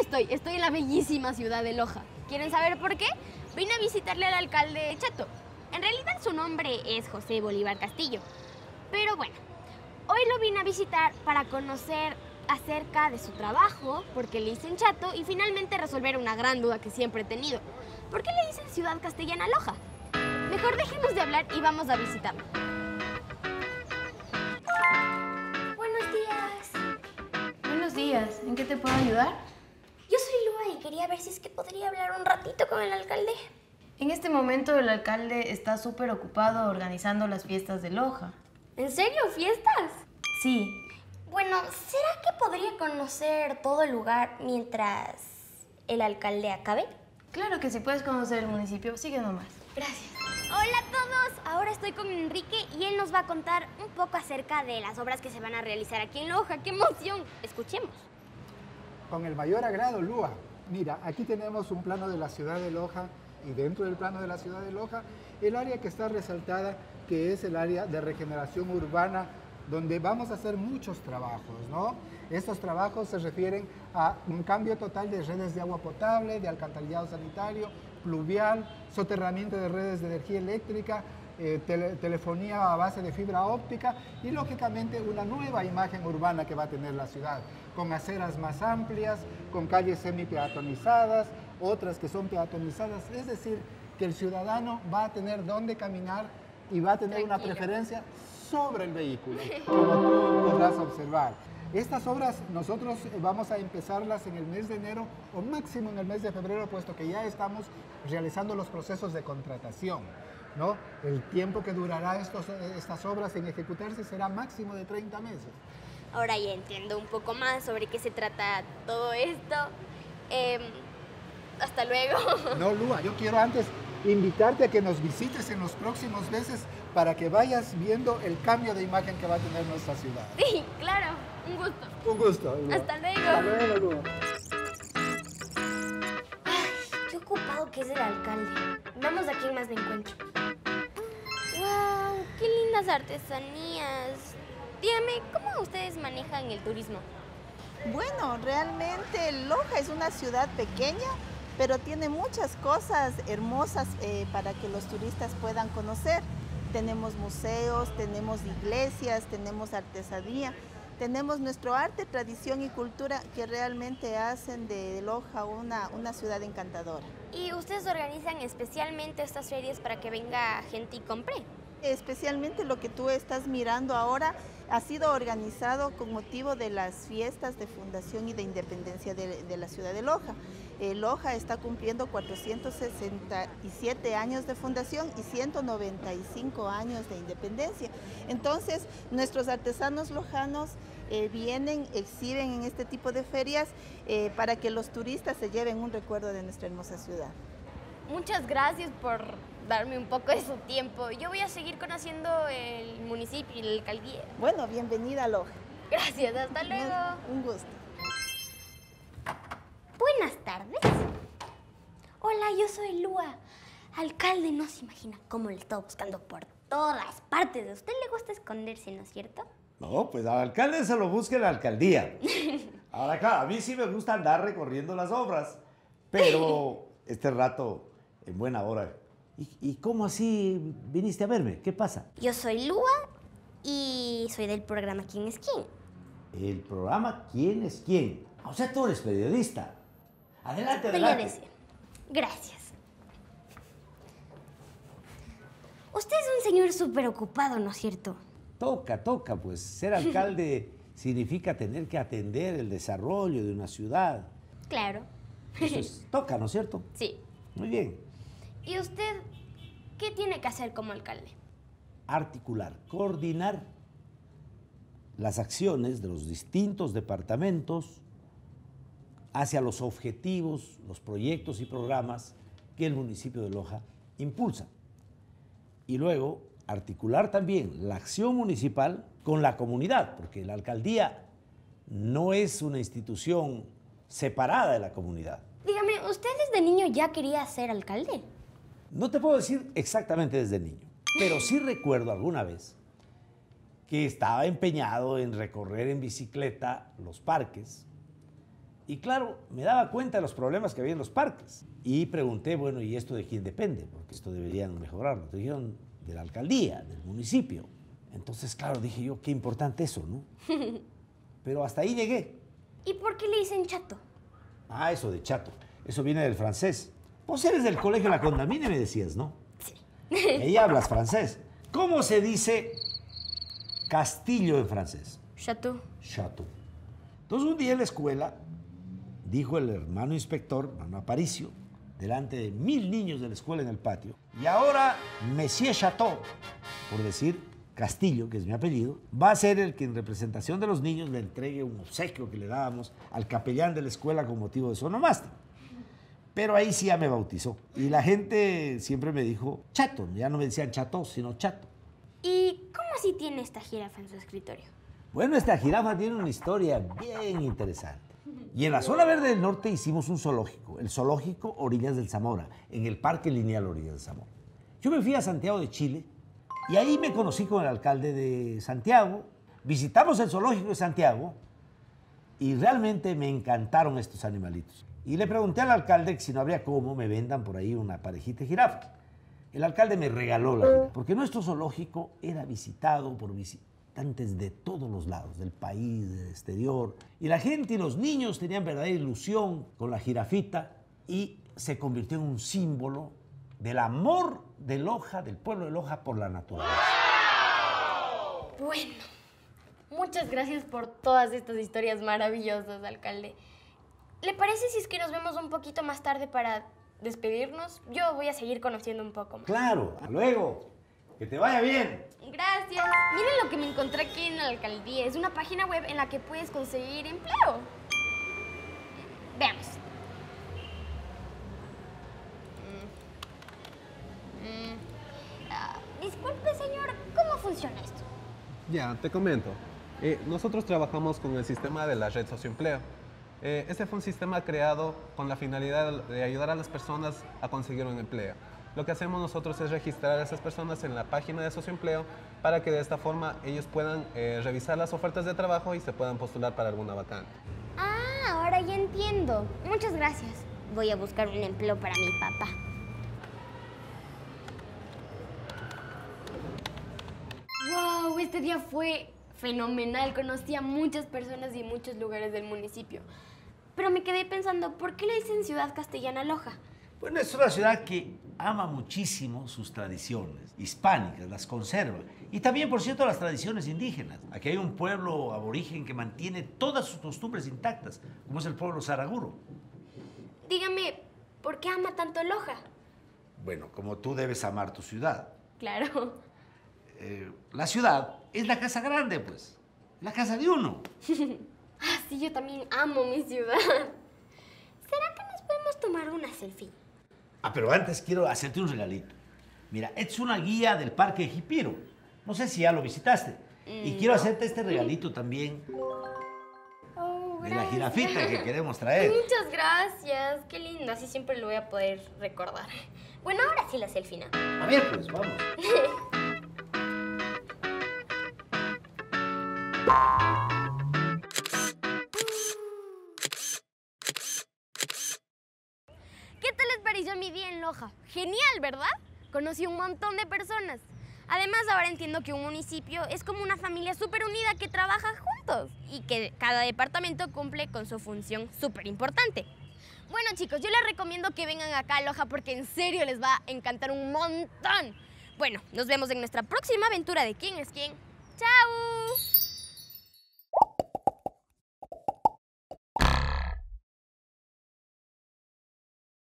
Estoy en la bellísima ciudad de Loja. ¿Quieren saber por qué? Vine a visitarle al alcalde Chato. En realidad su nombre es José Bolívar Castillo. Pero bueno, hoy lo vine a visitar para conocer acerca de su trabajo, porque le dicen Chato, y finalmente resolver una gran duda que siempre he tenido. ¿Por qué le dicen ciudad castellana Loja? Mejor dejemos de hablar y vamos a visitarlo. Buenos días. Buenos días. ¿En qué te puedo ayudar? Yo soy Lua y quería ver si es que podría hablar un ratito con el alcalde. En este momento el alcalde está súper ocupado organizando las fiestas de Loja. ¿En serio? ¿Fiestas? Sí. Bueno, ¿será que podría conocer todo el lugar mientras el alcalde acabe? Claro que sí, puedes conocer el municipio. Sigue nomás. Gracias. Hola a todos. Ahora estoy con Enrique y él nos va a contar un poco acerca de las obras que se van a realizar aquí en Loja. ¡Qué emoción! Escuchemos. Con el mayor agrado, Lua. Mira, aquí tenemos un plano de la ciudad de Loja y dentro del plano de la ciudad de Loja, el área que está resaltada, que es el área de regeneración urbana, donde vamos a hacer muchos trabajos, ¿no? Estos trabajos se refieren a un cambio total de redes de agua potable, de alcantarillado sanitario, pluvial, soterramiento de redes de energía eléctrica, telefonía a base de fibra óptica y, lógicamente, una nueva imagen urbana que va a tener la ciudad, con aceras más amplias, con calles semi-peatonizadas, otras que son peatonizadas, es decir, que el ciudadano va a tener dónde caminar y va a tener una preferencia sobre el vehículo, como tú podrás observar. Estas obras nosotros vamos a empezarlas en el mes de enero o máximo en el mes de febrero, puesto que ya estamos realizando los procesos de contratación, ¿no? El tiempo que durará estas obras en ejecutarse será máximo de 30 meses. Ahora ya entiendo un poco más sobre qué se trata todo esto. Hasta luego. No, Lua, yo quiero antes invitarte a que nos visites en los próximos meses para que vayas viendo el cambio de imagen que va a tener nuestra ciudad. Sí, claro. Un gusto. Un gusto, Lua. Hasta luego. Hasta luego, Lua. Ay, qué ocupado que es el alcalde. Vamos a quién más me encuentro. ¡Wow! ¡Qué lindas artesanías! Dígame, ¿cómo ustedes manejan el turismo? Bueno, realmente Loja es una ciudad pequeña, pero tiene muchas cosas hermosas para que los turistas puedan conocer. Tenemos museos, tenemos iglesias, tenemos artesanía, tenemos nuestro arte, tradición y cultura que realmente hacen de Loja una ciudad encantadora. ¿Y ustedes organizan especialmente estas ferias para que venga gente y compre? Especialmente lo que tú estás mirando ahora ha sido organizado con motivo de las fiestas de fundación y de independencia de la ciudad de Loja. Loja está cumpliendo 467 años de fundación y 195 años de independencia. Entonces, nuestros artesanos lojanos vienen, exhiben en este tipo de ferias para que los turistas se lleven un recuerdo de nuestra hermosa ciudad. Muchas gracias por darme un poco de su tiempo. Yo voy a seguir conociendo el municipio y la alcaldía. Bueno, bienvenida a Loja. Gracias, hasta luego. Un gusto. Buenas tardes. Hola, yo soy Lua. Alcalde, no se imagina cómo le estoy buscando por todas partes. ¿A usted le gusta esconderse, no es cierto? No, pues al alcalde se lo busque en la alcaldía. Ahora, claro, a mí sí me gusta andar recorriendo las obras, pero este rato, en buena hora. ¿Y cómo así viniste a verme? ¿Qué pasa? Yo soy Lua y soy del programa ¿Quién es quién? El programa ¿Quién es quién? O sea, tú eres periodista. Adelante, adelante. Periodista. Gracias. Usted es un señor súper ocupado, ¿no es cierto? Toca, pues ser alcalde significa tener que atender el desarrollo de una ciudad. Claro. Eso toca, ¿no es cierto? Sí. Muy bien. ¿Y usted qué tiene que hacer como alcalde? Articular, coordinar las acciones de los distintos departamentos hacia los objetivos, los proyectos y programas que el municipio de Loja impulsa. Y luego articular también la acción municipal con la comunidad, porque la alcaldía no es una institución separada de la comunidad. Dígame, ¿usted desde niño ya quería ser alcalde? No te puedo decir exactamente desde niño, pero sí recuerdo alguna vez que estaba empeñado en recorrer en bicicleta los parques Y claro, me daba cuenta de los problemas que había en los parques. Y pregunté, bueno, ¿y esto de quién depende? Porque esto deberían mejorarlo. Te dijeron de la alcaldía, del municipio. Entonces, claro, dije yo, qué importante eso, ¿no? Pero hasta ahí llegué. ¿Y por qué le dicen chato? Ah, eso de chato. Eso viene del francés. Vos eres del colegio La Condamine, me decías, ¿no? Sí. Y ahí hablas francés. ¿Cómo se dice castillo en francés? Chateau. Chateau. Entonces, un día en la escuela, dijo el hermano inspector, hermano Aparicio, delante de 1000 niños de la escuela en el patio, y ahora Monsieur Chateau, por decir Castillo, que es mi apellido, va a ser el que en representación de los niños le entregue un obsequio que le dábamos al capellán de la escuela con motivo de su onomástico. Pero ahí sí ya me bautizó. Y la gente siempre me dijo Chato, ya no me decían Chateau, sino Chato. ¿Y cómo así tiene esta jirafa en su escritorio? Bueno, esta jirafa tiene una historia bien interesante. Y en la zona verde del norte hicimos un zoológico, el zoológico Orillas del Zamora, en el Parque Lineal Orillas del Zamora. Yo me fui a Santiago de Chile y ahí me conocí con el alcalde de Santiago, visitamos el zoológico de Santiago y realmente me encantaron estos animalitos. Y le pregunté al alcalde que si no habría cómo me vendan por ahí una parejita de jirafas. El alcalde me regaló la jirafa, porque nuestro zoológico era visitado por visitantes de todos los lados, del país, del exterior. Y la gente y los niños tenían verdadera ilusión con la jirafita y se convirtió en un símbolo del amor de Loja, del pueblo de Loja, por la naturaleza. Bueno, muchas gracias por todas estas historias maravillosas, alcalde. ¿Le parece si es que nos vemos un poquito más tarde para despedirnos? Yo voy a seguir conociendo un poco más. Claro, hasta luego. Que te vaya bien. Gracias. Miren lo que me encontré aquí en la alcaldía. Es una página web en la que puedes conseguir empleo. Veamos. Disculpe, señor, ¿cómo funciona esto? Ya, te comento. Nosotros trabajamos con el sistema de la red Socioempleo. Este fue un sistema creado con la finalidad de ayudar a las personas a conseguir un empleo. Lo que hacemos nosotros es registrar a esas personas en la página de Socioempleo para que de esta forma ellos puedan revisar las ofertas de trabajo y se puedan postular para alguna vacante. Ah, ahora ya entiendo. Muchas gracias. Voy a buscar un empleo para mi papá. ¡Wow! Este día fue fenomenal. Conocí a muchas personas y muchos lugares del municipio. Pero me quedé pensando, ¿por qué le dicen Ciudad Castellana Loja? Bueno, es una ciudad que ama muchísimo sus tradiciones hispánicas, las conserva. Y también, por cierto, las tradiciones indígenas. Aquí hay un pueblo aborigen que mantiene todas sus costumbres intactas, como es el pueblo Saraguro. Dígame, ¿por qué ama tanto Loja? Bueno, como tú debes amar tu ciudad. Claro. La ciudad es la casa grande, pues. La casa de uno. Ah, sí, yo también amo mi ciudad. ¿Será que nos podemos tomar una selfie? Ah, pero antes quiero hacerte un regalito. Mira, es una guía del Parque Jipiro. No sé si ya lo visitaste. Y quiero hacerte este regalito también Oh, de la gracias. jirafita que queremos traer. Muchas gracias. Qué lindo. Así siempre lo voy a poder recordar. Bueno, ahora sí la selfie, ¿no? A ver, pues, vamos. ¿Qué tal les pareció mi día en Loja? Genial, ¿verdad? Conocí un montón de personas. Además, ahora entiendo que un municipio es como una familia súper unida que trabaja juntos y que cada departamento cumple con su función súper importante. Bueno, chicos, yo les recomiendo que vengan acá a Loja porque en serio les va a encantar un montón. Bueno, nos vemos en nuestra próxima aventura de ¿Quién es quién? ¡Chao!